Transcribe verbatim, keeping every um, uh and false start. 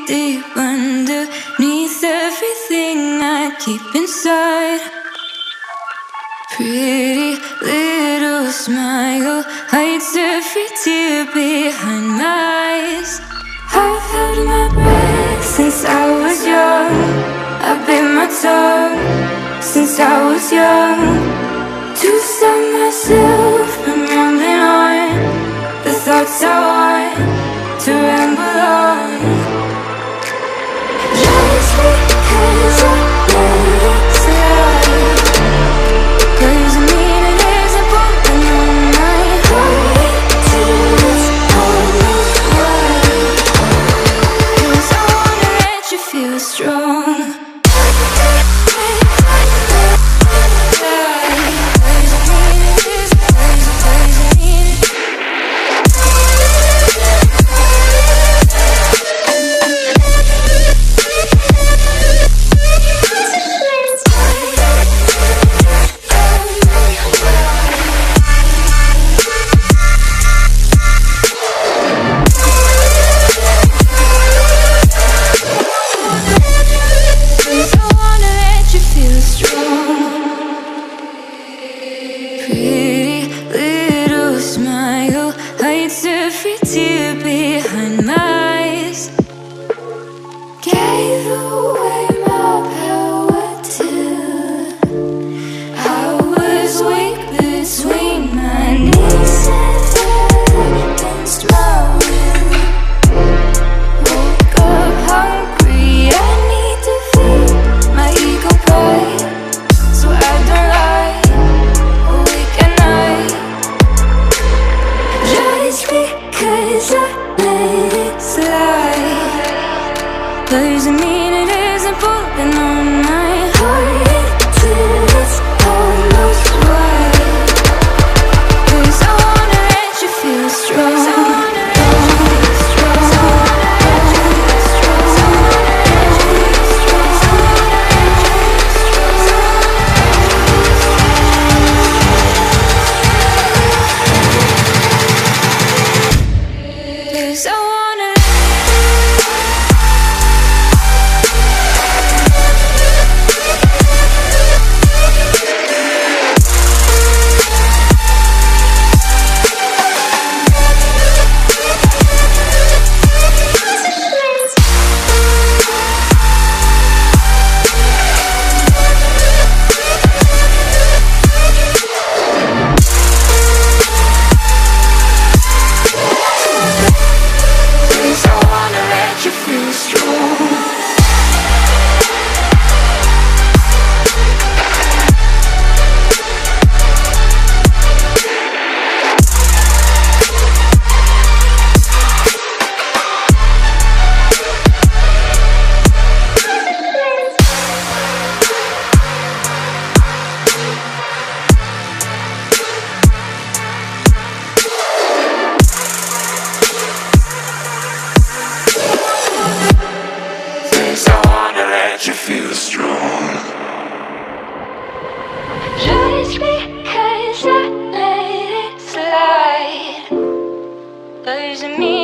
deep underneath everything I keep inside. Pretty little smile hides every tear behind my eyes. I've held my breath since I was young. I've bit my tongue since I was young, to stop myself from rambling on the thoughts I want to ramble on. Just because I let it slide doesn't mean it isn't broken on my heart till it's almost wide. 'Cause I wanna let you feel strong. Doesn't mean it isn't pulling on my heart till it's almost wide. 'Cause I wanna let you feel strong. You feel strong. Just because I let it slide doesn't mean